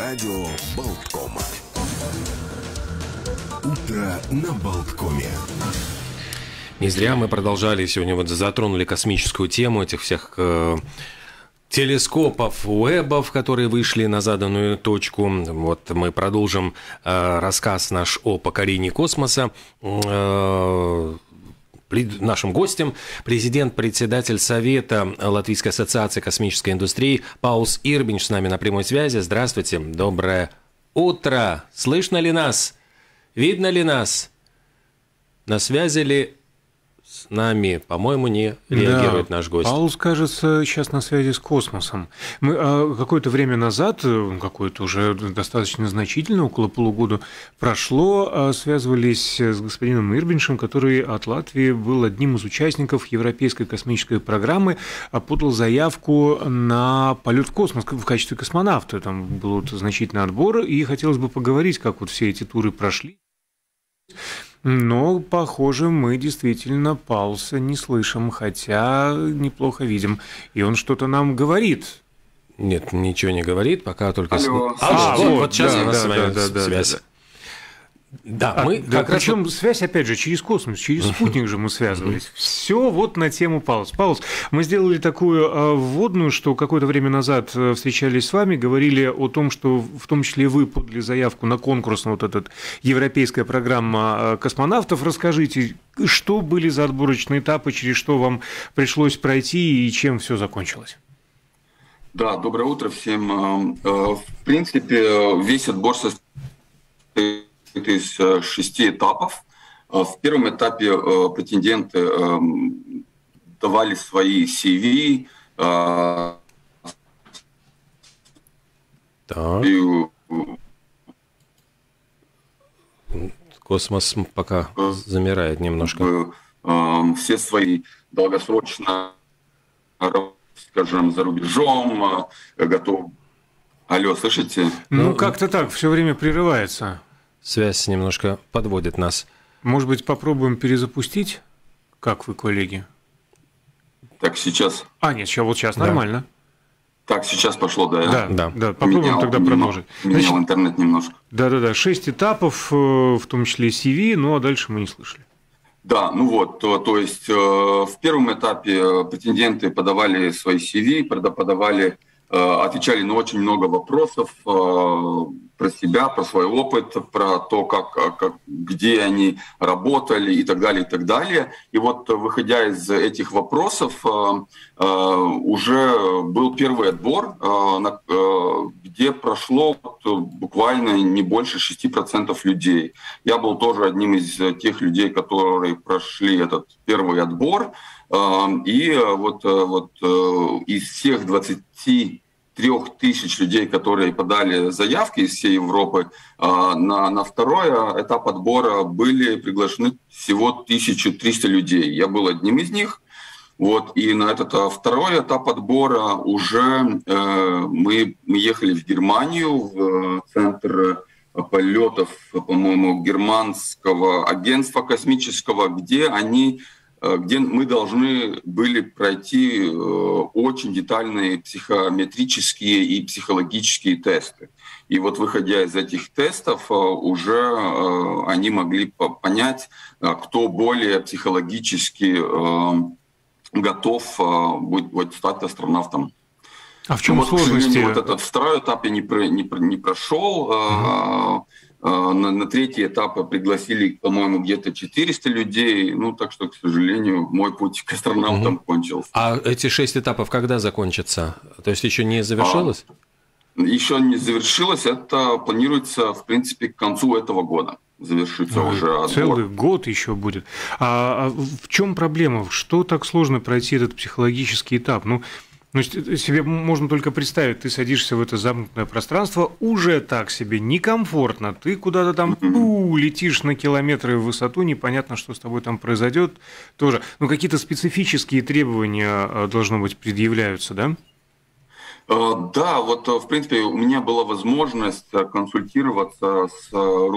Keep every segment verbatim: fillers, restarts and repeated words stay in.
Радио Болтком. Утро на Болткоме. Не зря мы продолжали сегодня, вот затронули космическую тему этих всех э, телескопов, уэбов, которые вышли на заданную точку. Вот мы продолжим э, рассказ наш о покорении космоса. Э, Нашим гостем президент-председатель Совета Латвийской ассоциации космической индустрии Паулс Ирбинч с нами на прямой связи. Здравствуйте, доброе утро. Слышно ли нас? Видно ли нас? На связи ли с нами? По-моему, не реагирует да, наш гость. Паулс, кажется, сейчас на связи с космосом. Мы а, какое-то время назад, какое-то уже достаточно значительно, около полугода прошло, а, связывались с господином Ирбиншем, который от Латвии был одним из участников Европейской космической программы, а, подал заявку на полет в космос в качестве космонавта. Там был вот значительный отбор, и хотелось бы поговорить, как вот все эти туры прошли. Но, похоже, мы действительно Паулса не слышим, хотя неплохо видим. И он что-то нам говорит. Нет, ничего не говорит, пока только... Алло. А, а, вот, вот, вот сейчас да, у нас да, с вами да, да, связь. Да, да. Да, а, мы да, как раз... Причем связь, опять же, через космос, через спутник же мы связывались. Все вот на тему Паулс. Паулс, мы сделали такую а, вводную, что какое-то время назад встречались с вами, говорили о том, что в том числе вы подали заявку на конкурс на вот этот европейская программа космонавтов. Расскажите, что были за отборочные этапы, через что вам пришлось пройти и чем все закончилось? Да, доброе утро всем. В принципе, весь отбор состоит из шести этапов. В первом этапе претенденты давали свои си ви. Так. И... Космос пока замирает немножко. Все свои долгосрочно, скажем, за рубежом готовы. Алло, слышите? Ну, как-то так, все время прерывается. Связь немножко подводит нас. Может быть, попробуем перезапустить? Как вы, коллеги? Так, сейчас. А, нет, сейчас, вот сейчас да. Нормально. Так, сейчас пошло, да? Да, да. да. Попробуем менял, тогда менял, продолжить. Менял Значит, интернет немножко. Да-да-да, шесть этапов, в том числе си ви, ну а дальше мы не слышали. Да, ну вот, то, то есть в первом этапе претенденты подавали свои си ви, подавали, отвечали на очень много вопросов про себя, про свой опыт, про то, как, как, где они работали и так далее, и так далее. И вот, выходя из этих вопросов, уже был первый отбор, где прошло буквально не больше шести процентов людей. Я был тоже одним из тех людей, которые прошли этот первый отбор. И вот, вот из всех двадцати трех тысяч людей, которые подали заявки из всей Европы, на, на второй этап отбора были приглашены всего тысяча триста людей. Я был одним из них. Вот, и на этот второй этап отбора уже э, мы, мы ехали в Германию, в центр полетов, по-моему, германского агентства космического, где они где мы должны были пройти очень детальные психометрические и психологические тесты. И вот, выходя из этих тестов, уже они могли понять, кто более психологически готов будет стать астронавтом. А в чем вот, сложности? Вот этот второй этап я не, про, не, не прошел. Uh-huh. На, на третий этап пригласили, по-моему, где-то четыреста людей. Ну, так что, к сожалению, мой путь к астронавтам угу. кончился. А эти шесть этапов когда закончатся? То есть еще не завершилось? А, еще не завершилось. Это планируется, в принципе, к концу этого года. Завершится ну, уже отбор. Целый год еще будет. А, а в чем проблема? Что так сложно пройти этот психологический этап? Ну, Ну, себе можно только представить, ты садишься в это замкнутое пространство, уже так себе некомфортно, ты куда-то там у, летишь на километры в высоту, непонятно, что с тобой там произойдет тоже. Ну, какие-то специфические требования, должно быть, предъявляются, да? Да, вот, в принципе, у меня была возможность консультироваться с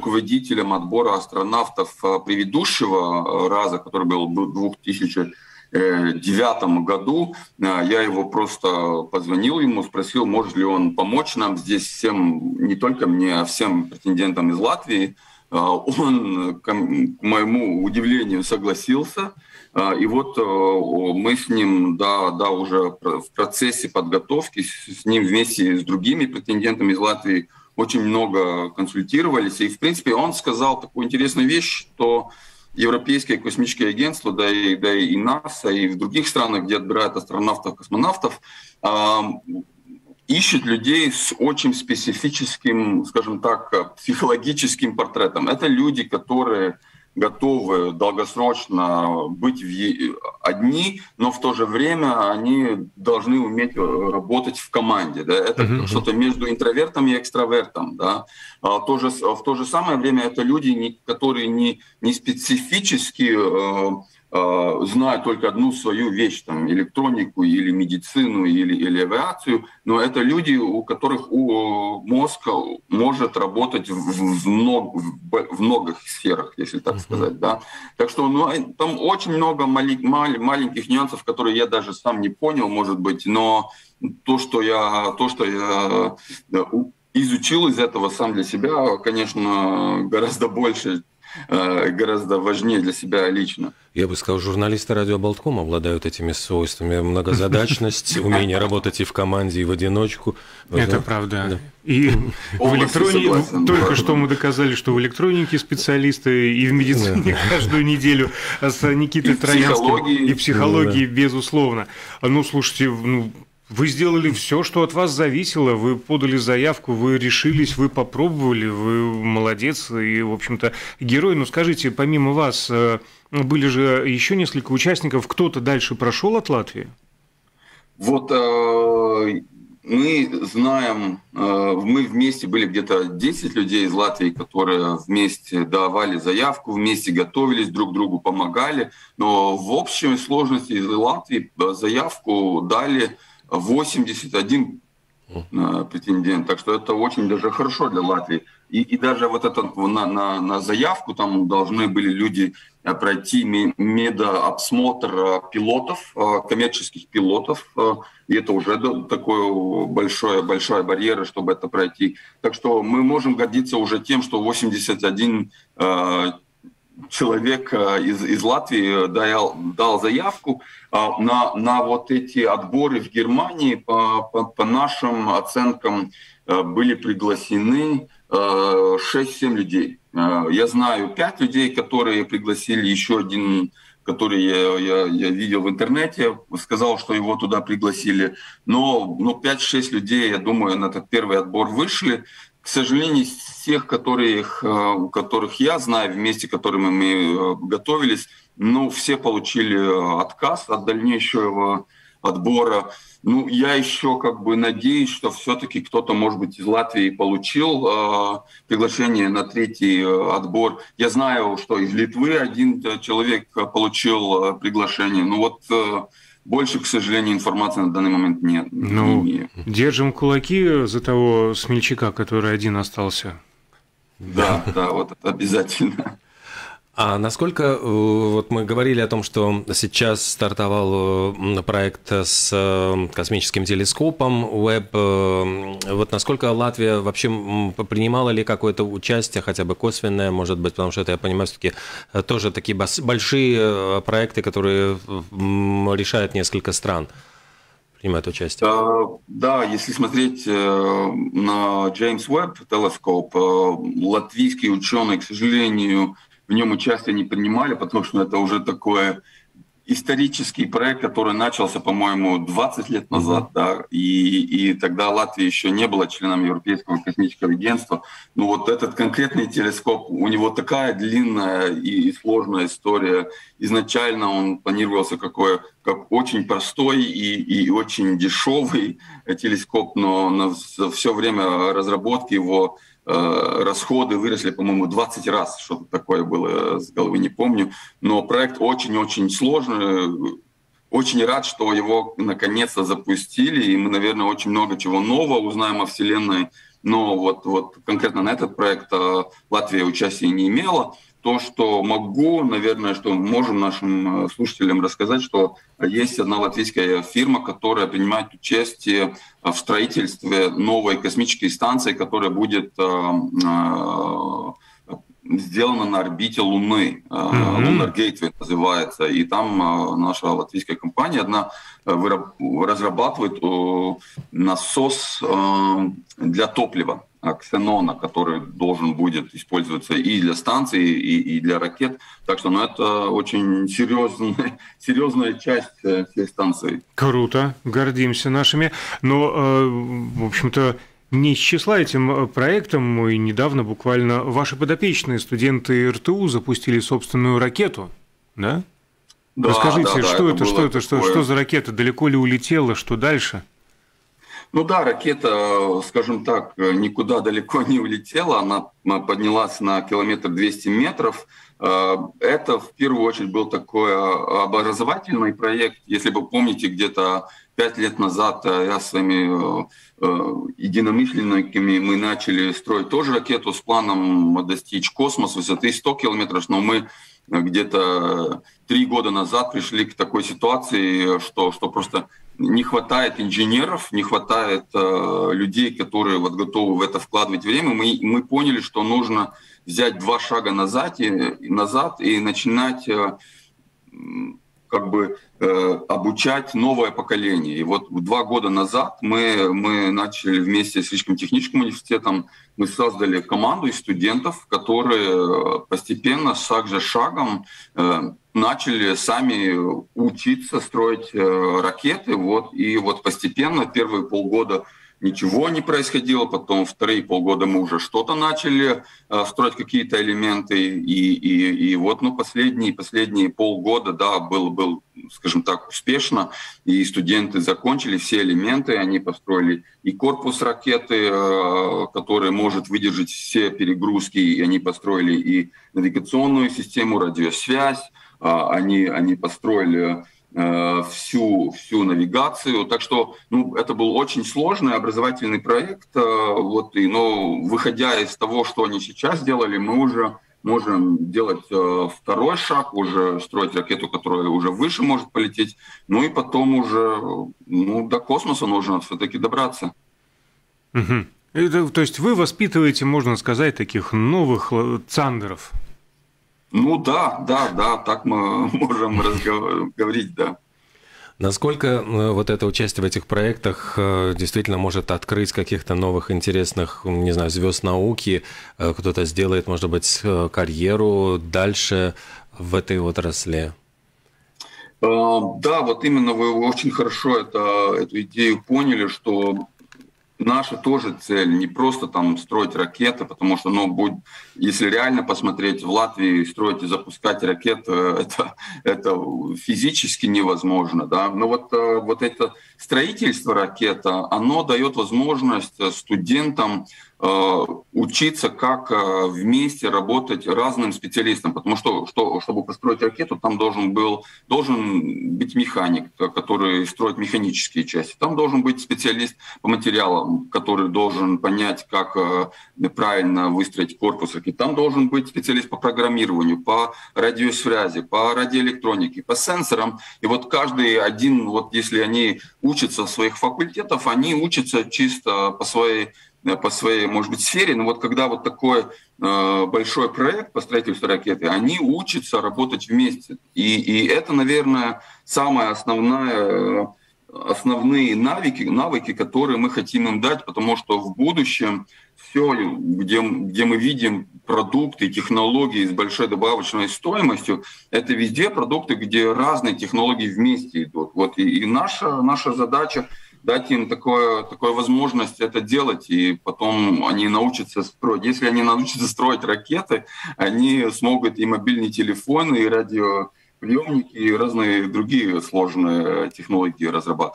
руководителем отбора астронавтов предыдущего раза, который был в две тысячи девятом году. Я его просто позвонил ему, спросил, может ли он помочь нам здесь всем, не только мне, а всем претендентам из Латвии. Он, к моему удивлению, согласился. И вот мы с ним, да, да, уже в процессе подготовки, с ним вместе с другими претендентами из Латвии очень много консультировались. И, в принципе, он сказал такую интересную вещь, что Европейское космическое агентство, да и, да и НАСА, и в других странах, где отбирают астронавтов, космонавтов, э, ищут людей с очень специфическим, скажем так, психологическим портретом. Это люди, которые готовы долгосрочно быть в... одни, но в то же время они должны уметь работать в команде. Да? Это mm-hmm. что-то между интровертом и экстравертом. Да? А то же, в то же самое время это люди, которые не, не специфически э, э, знают только одну свою вещь, там, электронику или медицину или, или авиацию, но это люди, у которых у мозга может работать в, в, много, в многих сферах, если так сказать. Да? Так что ну, там очень много мали, мали, маленьких нюансов, которые я даже сам не понял, может быть, но то, что я, то, что я изучил из этого сам для себя, конечно, гораздо больше, гораздо важнее для себя лично. Я бы сказал, журналисты радио Болтком обладают этими свойствами. Многозадачность, умение работать и в команде, и в одиночку. Это правда. Да. И в электронике, только что мы доказали, что в электронике специалисты, и в медицине каждую неделю с Никитой Троянским, и психологии, безусловно. Ну, слушайте, ну, вы сделали все, что от вас зависело, вы подали заявку, вы решились, вы попробовали, вы молодец и, в общем-то, герой. Но скажите, помимо вас, были же еще несколько участников, кто-то дальше прошел от Латвии? Вот э, мы знаем, э, мы вместе были где-то десять людей из Латвии, которые вместе давали заявку, вместе готовились, друг другу помогали. Но в общей сложности из Латвии заявку дали восемьдесят один претендент, так что это очень даже хорошо для Латвии. И, и даже вот это на, на, на заявку там должны были люди пройти медосмотр пилотов, коммерческих пилотов, и это уже такой большой, большой барьер, чтобы это пройти. Так что мы можем гордиться уже тем, что восемьдесят один человек из, из Латвии дал, дал заявку на, на вот эти отборы в Германии. По, по, по нашим оценкам были приглашены шесть-семь людей. Я знаю пять людей, которые пригласили, еще один, который я, я, я видел в интернете, сказал, что его туда пригласили. Но, но пять-шесть людей, я думаю, на этот первый отбор вышли. К сожалению, из всех, которых, у которых я знаю, вместе с которыми мы готовились, ну, все получили отказ от дальнейшего отбора. Ну, я еще как бы надеюсь, что все-таки кто-то, может быть, из Латвии получил э, приглашение на третий э, отбор. Я знаю, что из Литвы один человек получил э, приглашение. Ну вот э, больше, к сожалению, информации на данный момент нет. Ну, не имею. Держим кулаки за того смельчака, который один остался. Да, да, вот это обязательно. А насколько, вот мы говорили о том, что сейчас стартовал проект с космическим телескопом Уэбб, вот насколько Латвия вообще принимала ли какое-то участие, хотя бы косвенное, может быть, потому что это, я понимаю, все-таки тоже такие большие проекты, которые решают несколько стран. Принимают участие. Да, да, если смотреть на Джеймс Уэбб телескоп, латвийские ученые, к сожалению, в нем участие не принимали, потому что это уже такой исторический проект, который начался, по-моему, двадцать лет назад, mm-hmm. да, и, и тогда Латвия еще не была членом Европейского космического агентства. Но вот этот конкретный телескоп, у него такая длинная и, и сложная история. Изначально он планировался какой, как очень простой и, и очень дешевый телескоп, но на все время разработки его расходы выросли, по-моему, двадцать раз, что-то такое было, с головы не помню. Но проект очень-очень сложный. Очень рад, что его наконец-то запустили, и мы, наверное, очень много чего нового узнаем о Вселенной. Но вот, вот конкретно на этот проект Латвия участия не имела. то, что могу, наверное, что можем нашим слушателям рассказать, что есть одна латвийская фирма, которая принимает участие в строительстве новой космической станции, которая будет сделана на орбите Луны. Mm-hmm. Lunar Gateway называется. И там наша латвийская компания одна разрабатывает насос для топлива, ксенона, который должен будет использоваться и для станции, и, и для ракет. Так что ну, это очень серьезная, серьезная часть всей станции. Круто, гордимся нашими. Но, в общем-то, не из числа этим проектом, и недавно буквально ваши подопечные студенты эр тэ у запустили собственную ракету, да? Да, расскажите, да, да, что это, это что это, что, что за ракета, далеко ли улетела, что дальше? Ну да, ракета, скажем так, никуда далеко не улетела, она поднялась на километр двести метров. Это в первую очередь был такой образовательный проект. Если вы помните, где-то пять лет назад я с своими единомышленниками мы начали строить тоже ракету с планом достичь космоса высоты сто километров, но мы где-то три года назад пришли к такой ситуации, что, что просто не хватает инженеров, не хватает э, людей, которые вот готовы в это вкладывать время. Мы, мы поняли, что нужно взять два шага назад и, и, назад и начинать э, как бы э, обучать новое поколение. И вот два года назад мы, мы начали вместе с Рижским техническим университетом, мы создали команду из студентов, которые постепенно, шаг за шагом, э, начали сами учиться строить э, ракеты. Вот, и вот постепенно первые полгода ничего не происходило, потом вторые полгода мы уже что-то начали э, строить, какие-то элементы, и, и, и вот ну, последние, последние полгода, да, был, был, скажем так, успешно, и студенты закончили все элементы, они построили и корпус ракеты, э, который может выдержать все перегрузки, и они построили и навигационную систему, радиосвязь, э, они, они построили всю, всю навигацию. Так что ну, это был очень сложный образовательный проект. Вот, и, но выходя из того, что они сейчас делали, мы уже можем делать второй шаг, уже строить ракету, которая уже выше может полететь. Ну и потом уже ну, до космоса нужно все-таки добраться. Угу. Это, то есть вы воспитываете, можно сказать, таких новых цандеров? Ну да, да, да, так мы можем говорить, да. Насколько вот это участие в этих проектах действительно может открыть каких-то новых интересных, не знаю, звезд науки, кто-то сделает, может быть, карьеру дальше в этой отрасли? Да, вот именно вы очень хорошо это, эту идею поняли, что наша тоже цель не просто там строить ракеты, потому что, ну, будет, если реально посмотреть в Латвии, строить и запускать ракеты, это, это физически невозможно, да. Но вот, вот это строительство ракеты, оно дает возможность студентам э, учиться, как э, вместе работать разным специалистам, потому что, что чтобы построить ракету, там должен был должен быть механик, который строит механические части, там должен быть специалист по материалам, который должен понять, как э, правильно выстроить корпус ракеты, там должен быть специалист по программированию, по радиосвязи, по радиоэлектронике, по сенсорам, и вот каждый один, вот если они учатся в своих факультетах, они учатся чисто по своей, по своей, может быть, сфере. Но вот когда вот такой э, большой проект по строительству ракеты, они учатся работать вместе. И, и это, наверное, самая основная, основные навыки, навыки, которые мы хотим им дать, потому что в будущем все, где, где мы видим продукты, технологии с большой добавочной стоимостью, это везде продукты, где разные технологии вместе идут. Вот, и, и наша, наша задача дать им такое, такую возможность это делать, и потом они научатся строить. Если они научатся строить ракеты, они смогут и мобильные телефоны, и радиоприемники, и разные другие сложные технологии разрабатывать.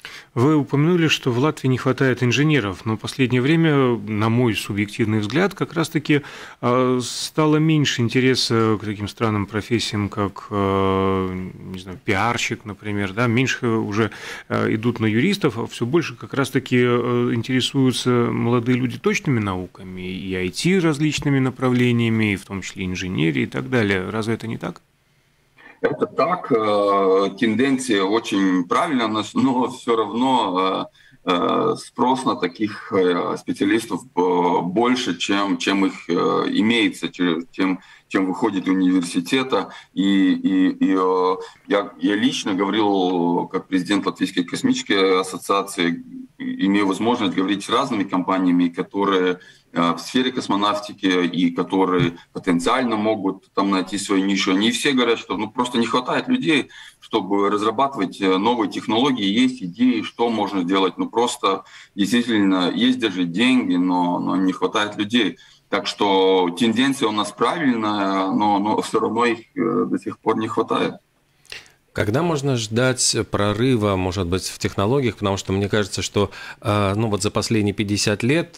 Вы упомянули, что в Латвии не хватает инженеров, но в последнее время, на мой субъективный взгляд, как раз-таки стало меньше интереса к таким странным профессиям, как, не знаю, пиарщик, например, да, меньше уже идут на юристов, а все больше как раз-таки интересуются молодые люди точными науками, и ай ти различными направлениями, и в том числе инженерии и так далее. Разве это не так? Это так, тенденция очень правильная, но все равно спрос на таких специалистов больше, чем, чем их имеется, чем, чем выходит из университета. И, и, и я, я лично говорил, как президент Латвийской космической ассоциации, имею возможность говорить с разными компаниями, которые в сфере космонавтики и которые потенциально могут там найти свою нишу. Они все говорят, что ну, просто не хватает людей, чтобы разрабатывать новые технологии, есть идеи, что можно сделать. Ну просто действительно есть даже деньги, но, но не хватает людей. Так что тенденция у нас правильная, но, но все равно их до сих пор не хватает. Когда можно ждать прорыва, может быть, в технологиях? Потому что мне кажется, что ну, вот за последние пятьдесят лет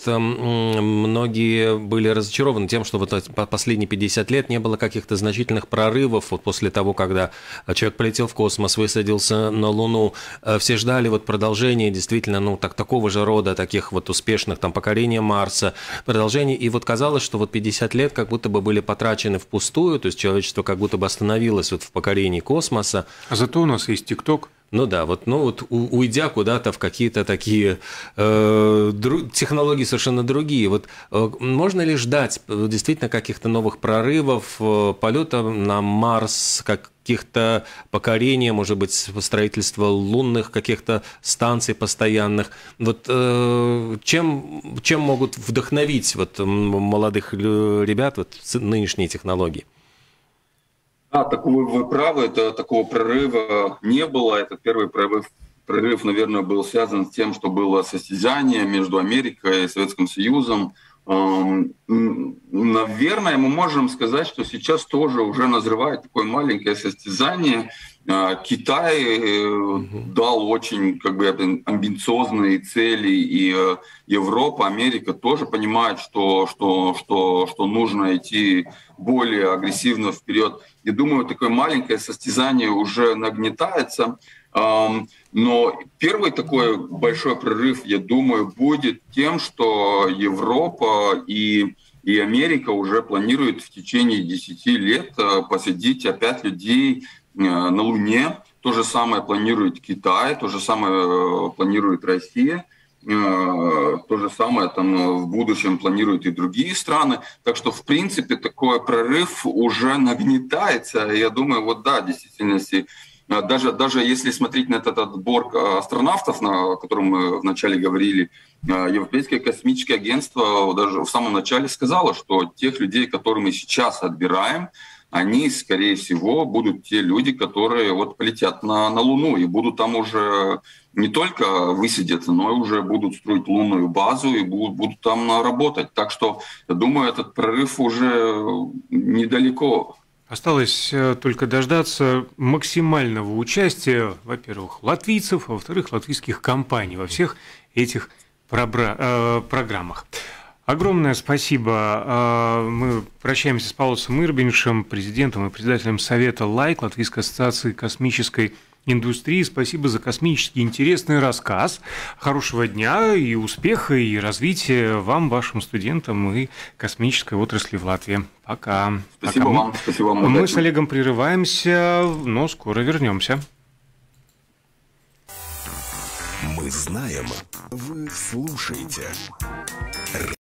многие были разочарованы тем, что вот последние пятьдесят лет не было каких-то значительных прорывов. Вот после того, когда человек полетел в космос, высадился на Луну, все ждали вот продолжения действительно ну, так, такого же рода, таких вот успешных там, покорения Марса, продолжений. И вот казалось, что вот пятьдесят лет как будто бы были потрачены впустую, то есть человечество как будто бы остановилось вот в покорении космоса. А зато у нас есть ТикТок. Ну да, вот, ну вот уйдя куда-то в какие-то такие э, дру, технологии совершенно другие, вот э, можно ли ждать действительно каких-то новых прорывов, э, полета на Марс, каких-то покорения, может быть, строительства лунных каких-то станций постоянных? Вот э, чем, чем могут вдохновить вот молодых ребят вот нынешние технологии? Да, такого вы правы, это, такого прорыва не было. Этот первый прорыв, прорыв, наверное, был связан с тем, что было состязание между Америкой и Советским Союзом. Наверное, мы можем сказать, что сейчас тоже уже назревает такое маленькое состязание. Китай mm-hmm. дал очень как бы, амбициозные цели, и Европа, Америка тоже понимают, что, что, что, что нужно идти более агрессивно вперед. Я думаю, такое маленькое состязание уже нагнетается. Но первый такой большой прорыв, я думаю, будет тем, что Европа и, и Америка уже планируют в течение десяти лет посадить опять людей на Луне. То же самое планирует Китай, то же самое планирует Россия. То же самое там в будущем планируют и другие страны. Так что, в принципе, такой прорыв уже нагнетается. Я думаю, вот да, в действительности, даже, даже если смотреть на этот отбор астронавтов, о котором мы вначале говорили, Европейское космическое агентство даже в самом начале сказало, что тех людей, которые мы сейчас отбираем, они, скорее всего, будут те люди, которые вот полетят на, на Луну и будут там уже не только высадиться, но и уже будут строить лунную базу и будут, будут там работать. Так что, я думаю, этот прорыв уже недалеко. Осталось только дождаться максимального участия, во-первых, латвийцев, а во-вторых, латвийских компаний во всех этих программах. Огромное спасибо. Мы прощаемся с Паулусом Ирбиншем, президентом и председателем Совета ЛАЙК, Латвийской ассоциации космической индустрии. Спасибо за космический интересный рассказ. Хорошего дня и успеха, и развития вам, вашим студентам и космической отрасли в Латвии. Пока. Спасибо Пока. вам. Спасибо вам. Мы с Олегом прерываемся, но скоро вернемся. Мы знаем, вы слушаете.